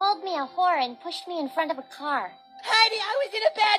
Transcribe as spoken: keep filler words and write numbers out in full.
called me a whore and pushed me in front of a car. Heidi, I was in a bad